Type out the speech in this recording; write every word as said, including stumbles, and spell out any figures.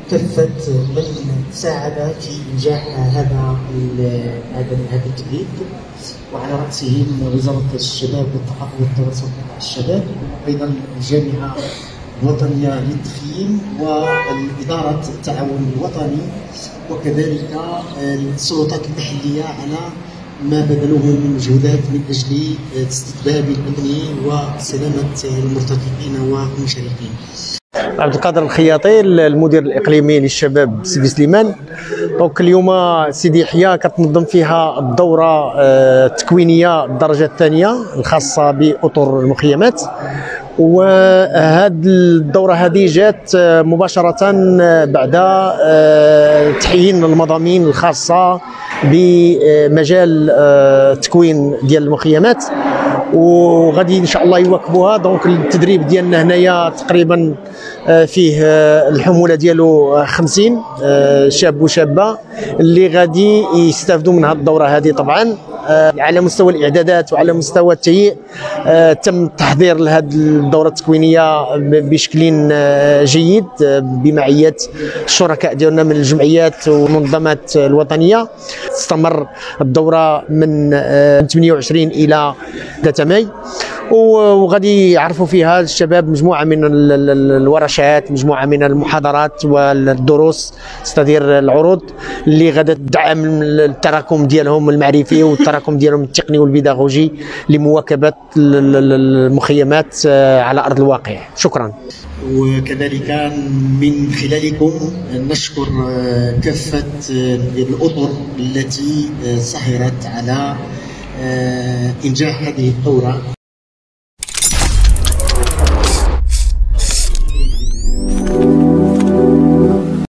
كافة من ساعد في إنجاح هذا هذا هذا التدريب، وعلى رأسهم وزارة الشباب والثقافة والتواصل مع الشباب، وأيضا الجامعة الوطنية للتخييم وإدارة التعاون الوطني، وكذلك السلطات المحلية على ما بذلوه من مجهودات من أجل الاستتباب الأمني وسلامة المرتكبين والمشاركين. عبد القادر الخياطي، المدير الاقليمي للشباب سيدي سليمان. دونك اليوم سيدي يحيى كتنظم فيها الدوره التكوينيه الدرجه الثانيه الخاصه باطر المخيمات، وهذه الدوره هذه جات مباشره بعد تحيين المضامين الخاصه بمجال التكوين ديال المخيمات، وغادي ان شاء الله يواكبوها. دونك التدريب ديالنا هنايا تقريبا فيه الحموله ديالو خمسين شاب وشابه اللي غادي يستافدوا من هذه الدوره هذه. طبعا على مستوى الاعدادات وعلى مستوى التهيئ تم التحضير لهذه الدوره التكوينيه بشكل جيد بمعيه الشركاء ديالنا من الجمعيات والمنظمات الوطنيه. تستمر الدوره من ثمانية وعشرين الى ثلاثة ماي، وغادي يعرفوا فيها الشباب مجموعه من الورشات، مجموعه من المحاضرات والدروس، استدير العروض اللي غادا تدعم التراكم ديالهم المعرفي والتراكم ديالهم التقني والبيداغوجي لمواكبه المخيمات على ارض الواقع. شكرا. وكذلك من خلالكم نشكر كافه الاطر التي سهرت على انجاح هذه الدوره.